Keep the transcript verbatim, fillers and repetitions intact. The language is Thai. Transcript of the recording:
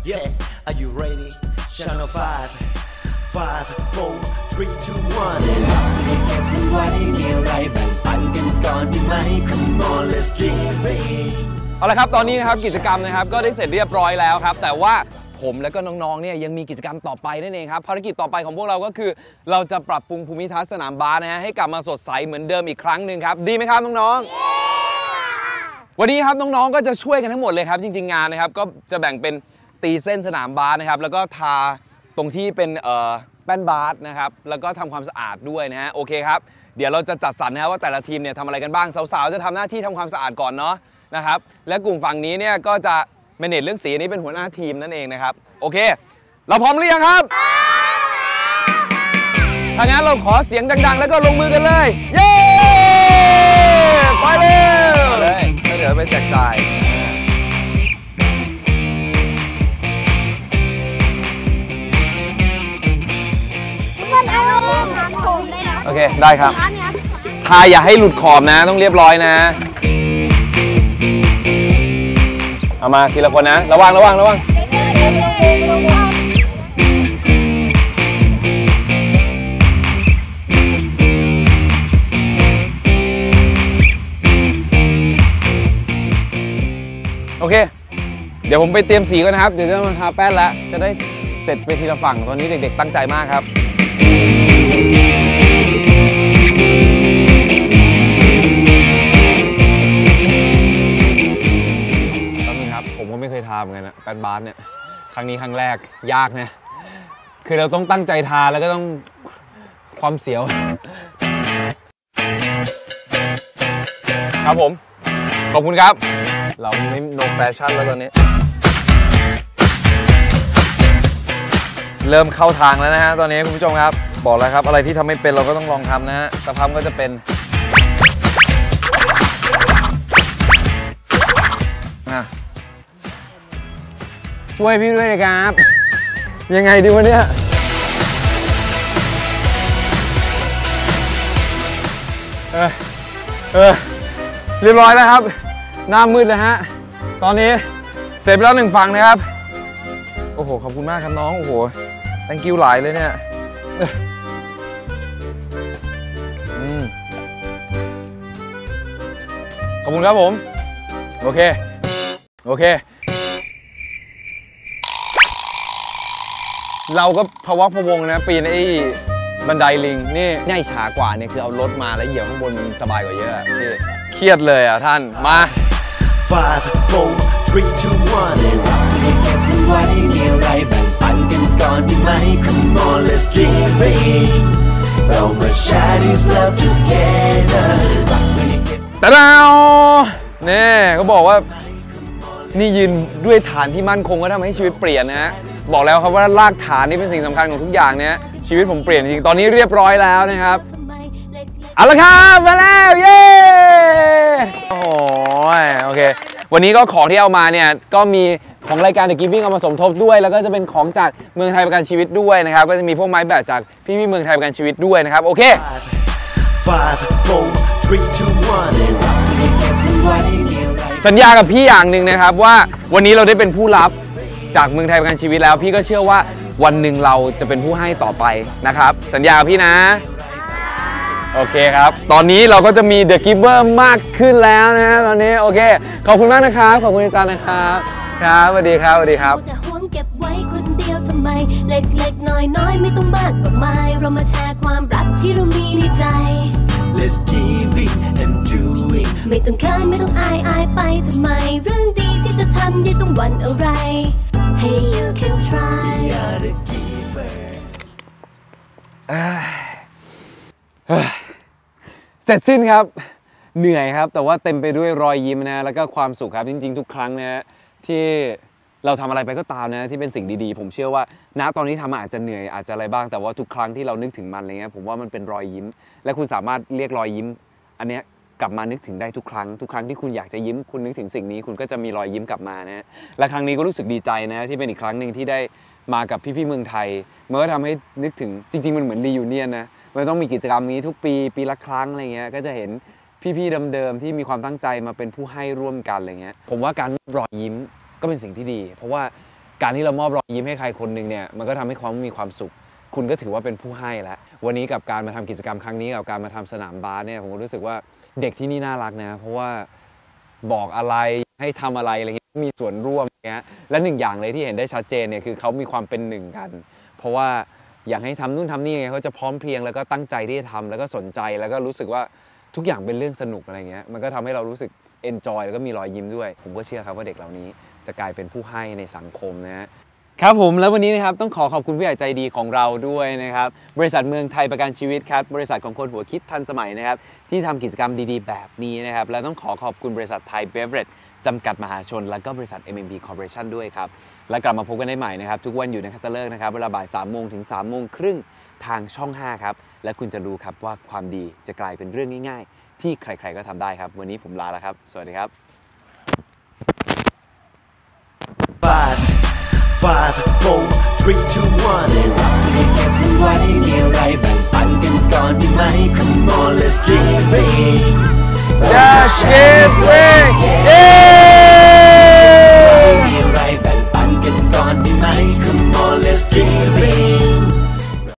Yeah, are you ready? Channel five, five, four, three, two, one. ไว้เดียวไรแบ่งปันกันก่อนดีไหม Come on, let's give it. เอาละครับตอนนี้นะครับกิจกรรมนะครับก็ได้เสร็จเรียบร้อยแล้วครับแต่ว่าผมและก็น้องๆเนี่ยยังมีกิจกรรมต่อไปนั่นเองครับภารกิจต่อไปของพวกเราก็คือเราจะปรับปรุงภูมิทัศน์สนามบาสนะฮะให้กลับมาสดใสเหมือนเดิมอีกครั้งหนึ่งครับดีไหมครับน้องๆวันนี้ครับน้องๆก็จะช่วยกันทั้งหมดเลยครับจริงๆงานนะครับก็จะแบ่งเป็นตีเส้นสนามบาสนะครับแล้วก็ทาตรงที่เป็นเอ่อแป้นบาสนะครับแล้วก็ทำความสะอาดด้วยนะฮะโอเคครับเดี๋ยวเราจะจัดสรรนะครับว่าแต่ละทีมเนี่ยทำอะไรกันบ้างสาวๆจะทำหน้าที่ทำความสะอาดก่อนเนาะนะครับและกลุ่มฝั่งนี้เนี่ยก็จะเมเนจเรื่องสีนี้เป็นหัวหน้าทีมนั่นเองนะครับโอเคเราพร้อมหรือยังครับถ้างั้นเราขอเสียงดังๆแล้วก็ลงมือกันเลยเย้ไปเลยเลยเดี๋ยวไปแจกจ่ายโอเคได้ครับทาอย่าให้หลุดขอบนะต้องเรียบร้อยนะเอามาทีละคนนะระวังระวังระวังโอเคเดี๋ยวผมไปเตรียมสีก่อนนะครับเดี๋ยวจะมาทาแป้นแล้วจะได้เสร็จไปทีละฝั่งตอนนี้เด็กๆตั้งใจมากครับผมก็ไม่เคยทาเหมือนกันนะแป้นบาสเนี่ยครั้งนี้ครั้งแรกยากนะคือเราต้องตั้งใจทาแล้วก็ต้องความเสียวครับผมขอบคุณครับเราไม่ no fashion แล้วตอนนี้เริ่มเข้าทางแล้วนะฮะตอนนี้คุณผู้ชมครับบอกแล้วครับอะไรที่ทำไม่เป็นเราก็ต้องลองทำนะฮะสักพักก็จะเป็นช่วยพี่ด้วยนะครับยังไงดีวะเนี่ยเออเออเรียบร้อยแล้วครับหน้ามืดเลยฮะตอนนี้เสร็จไปแล้วหนึ่งฝั่งนะครับโอ้โหขอบคุณมากครับน้องโอ้โห thank you หลายเลยเนี่ยอืมขอบคุณครับผมโอเคโอเคเราก็พะวักพะวงนะปีนไอ้บันไดลิงนี่ง่ายช้ากว่าเนี่ยคือเอารถมาแล้วเหยียบข้างบนมันสบายกว่าเยอะพี่เครียดเลยอ่ะท่านมา five, four, three, two, one ไว้เดียวไรแบ่งปันกันก่อนดีไหม Come on, let's give it เรามา share this love together ตะดาวนี่เขาบอกว่านี่ยืนด้วยฐานที่มั่นคงก็ทำให้ชีวิตเปลี่ยนนะฮะบอกแล้วครับว่ารากฐานนี่เป็นสิ่งสำคัญของทุกอย่างเนี่ยชีวิตผมเปลี่ยนจริงตอนนี้เรียบร้อยแล้วนะครับเอาละครับมาแล้วเย้โอ้โหโอเควันนี้ก็ของที่เอามาเนี่ยก็มีของรายการ The Giving เอามาสมทบด้วยแล้วก็จะเป็นของจากเมืองไทยประกันชีวิตด้วยนะครับก็จะมีพวกไม้แบบจากพี่ๆเมืองไทยประกันชีวิตด้วยนะครับโอเค five, four, three, two, one สัญญากับพี่อย่างหนึ่งนะครับว่าวันนี้เราได้เป็นผู้รับจากเมืองไทยประกันชีวิตแล้วพี่ก็เชื่อว่าวันหนึ่งเราจะเป็นผู้ให้ต่อไปนะครับสัญญากับพี่นะโอเคครับตอนนี้เราก็จะมี The Giver มากขึ้นแล้วนะฮะตอนนี้โอเคขอบคุณมากนะครับขอบคุณอาจารย์นะครับครับสวัสดีครับสวัสดีครับแต่ห่วงเก็บไว้คนเดียวทำไมเล็กๆน้อยๆไม่ต้องมากกว่าไม่เรามาแชร์ความรักที่เรามีในใจ Let's give it and do it ไม่ต้องเขินไม่ต้องอายอายไปทำไมเรื่องดีที่จะทำยิ่งต้องหวั่นอะไร Hey you can try เสร็จสิ้นครับเหนื่อยครับแต่ว่าเต็มไปด้วยรอยยิ้มนะแล้วก็ความสุขครับจริงๆทุกครั้งนะที่เราทำอะไรไปก็ตามนะที่เป็นสิ่งดีๆผมเชื่อว่าณตอนนี้ทำอาจจะเหนื่อยอาจจะอะไรบ้างแต่ว่าทุกครั้งที่เรานึกถึงมันอะไรเงี้ยผมว่ามันเป็นรอยยิ้มและคุณสามารถเรียกรอยยิ้มอันเนี้ยกลับมานึกถึงได้ทุกครั้งทุกครั้งที่คุณอยากจะยิ้มคุณนึกถึงสิ่งนี้คุณก็จะมีรอยยิ้มกลับมานะและครั้งนี้ก็รู้สึกดีใจนะที่เป็นอีกครั้งหนึ่งที่ได้มากับพี่ๆเมืองไทยมันก็ทำให้นึกถึงจริงๆมันเหมือนรียูเนียนนะมันต้องมีกิจกรรมนี้ทุกปีปีละครั้งอะไรเงี้ยก็จะเห็นพี่ๆเดิมๆที่มีความตั้งใจมาเป็นผู้ให้ร่วมกันอะไรเงี้ยผมว่าการรอยยิ้มก็เป็นสิ่งที่ดีเพราะว่าการที่เรามอบรอยยิ้มให้ใครคนหนึ่งเนี่ยมันก็ทำให้เขามีความสุขคุณก็ถือว่าเป็นผู้ให้แล้ววันนี้กับการมาทำกิจกรรมครั้งนี้กับการมาทำสนามบาสเนี่ยผมรู้สึกว่าเด็กที่นี่น่ารักนะเพราะว่าบอกอะไรให้ทำอะไรอะไรเงี้ยมีส่วนร่วมเงี้ยและหนึ่งอย่างเลยที่เห็นได้ชัดเจนเนี่ยคือเขามีความเป็นหนึ่งกันเพราะว่าอยากให้ทำนู่นทำนี่ไงเขาจะพร้อมเพรียงแล้วก็ตั้งใจที่จะทำแล้วก็สนใจแล้วก็รู้สึกว่าทุกอย่างเป็นเรื่องสนุกอะไรเงี้ยมันก็ทำให้เรารู้สึกเอนจอยแล้วก็มีรอยยิ้มด้วยผมก็เชื่อครับว่าเด็กเหล่านี้จะกลายเป็นผู้ให้ในสังคมนะฮะครับผมแล้ววันนี้นะครับต้องขอขอบคุณผู้ใหญ่ใจดีของเราด้วยนะครับบริษัทเมืองไทยประกันชีวิตครับบริษัทของคนหัวคิดทันสมัยนะครับที่ทำกิจกรรมดีๆแบบนี้นะครับและต้องขอขอบคุณบริษัทไทยเบเวอเรจจำกัดมหาชนและก็บริษัท เอ็ม เอ็ม บี Corporation ด้วยครับและกลับมาพบกันได้ใหม่นะครับทุกวันอยู่ในคัตเตอร์นะครับเวลาบ่ายสามโมงถึงสามโมงครึ่งทางช่องห้าครับและคุณจะรู้ครับว่าความดีจะกลายเป็นเรื่องง่ายๆที่ใครๆก็ทำได้ครับวันนี้ผมลาแล้วครับสวัสดีครับ Five, five, four, three, two, one ให้เราให้เก็บมันไว้มีอะไรแบ่งปันกันก่อนดีไหม Come on let's give it